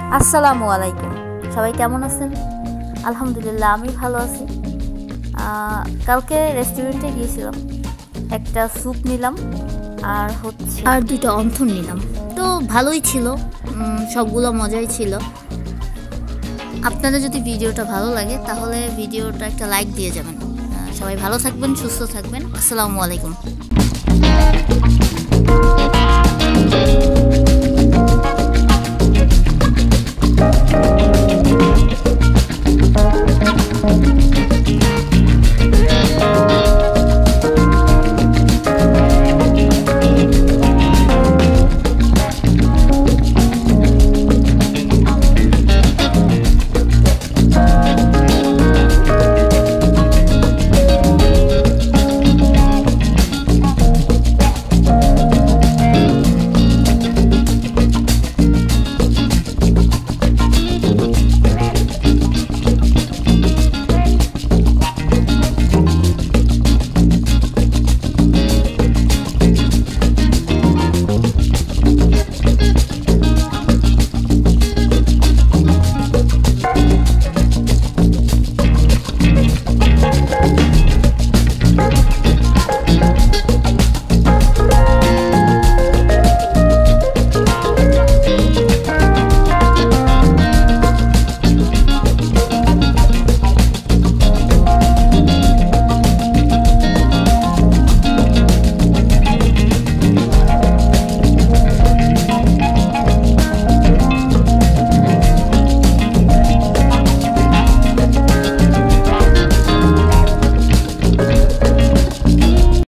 আসসালামু আলাইকুম। সবাই কেমন আছেন? আলহামদুলিল্লাহ আমি ভালো আছি। কালকে রেস্টুরেন্টে গিয়েছিলাম, একটা স্যুপ নিলাম আর দুটো অন্থন নিলাম। তো ভালোই ছিল, সবগুলো মজাই ছিল। আপনাদের যদি ভিডিওটা ভালো লাগে তাহলে ভিডিওটা একটা লাইক দিয়ে যাবেন। সবাই ভালো থাকবেন, সুস্থ থাকবেন। আসসালামু আলাইকুম।